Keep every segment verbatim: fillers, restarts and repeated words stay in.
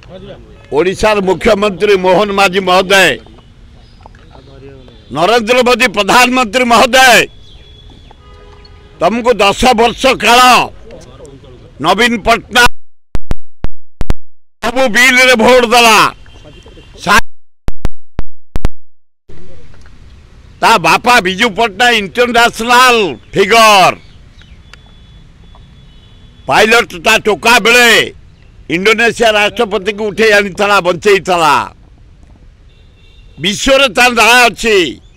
ओडिशार मुख्यमंत्री मोहन माझी महोदय, नरेंद्र मोदी प्रधानमंत्री महोदय, तुमको दस वर्ष काल नवीन पट्टनायक सब बिल रे भोट दला, ता बापा Biju Patnaik international figure pilot ता टोका बेले इंडोनेशिया राष्ट्रपति को उठे आनी बंचे विश्व ना अच्छी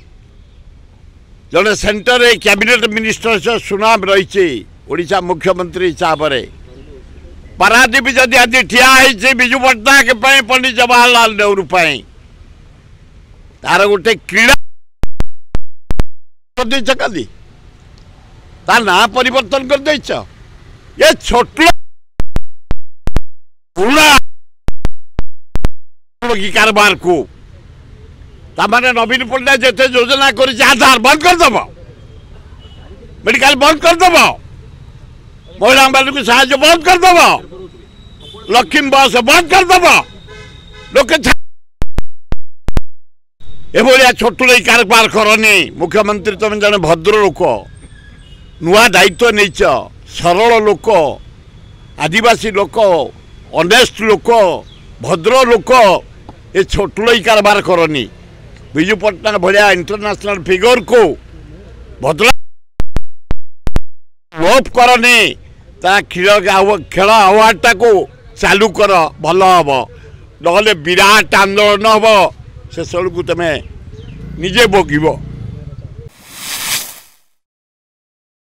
जड़े सेंटर कैबिनेट मिनिस्टर से सुनाम रही ओडिशा मुख्यमंत्री हिसाब से पारादीप जदि आज ठिया विजु पट्टनायक पंडित जवाहरलाल नेहरू तार गोटे क्रीड़ा कली तार ना परिवर्तन कर देच ये छोट कारबार को तामाने नवीन पट्टनायक जिते योजना कर आधार बंद करदेव, मेडिकल बंद करदेव, महिला मान साहय बंद करदेव, लक्ष्मी बस बंद करदेव, लोके एभलिया छोटुलई कारबार करनी। मुख्यमंत्री तुम जन भद्र लोक, नुआ दायित्व नहीं, सरल लोक, आदिवासी लोक, ऑनेस्ट लोक, भद्र लोक, ये छोटुलई कारबार करनी। विजु पट्टनायक भाया इंटरनेशनल फिगर को भद्र लोप करनी, खेल खेल अवार्डटा को चालू कर भल हम ना विराट आंदोलन हम, शेष बेलू तुम निजे भोगव।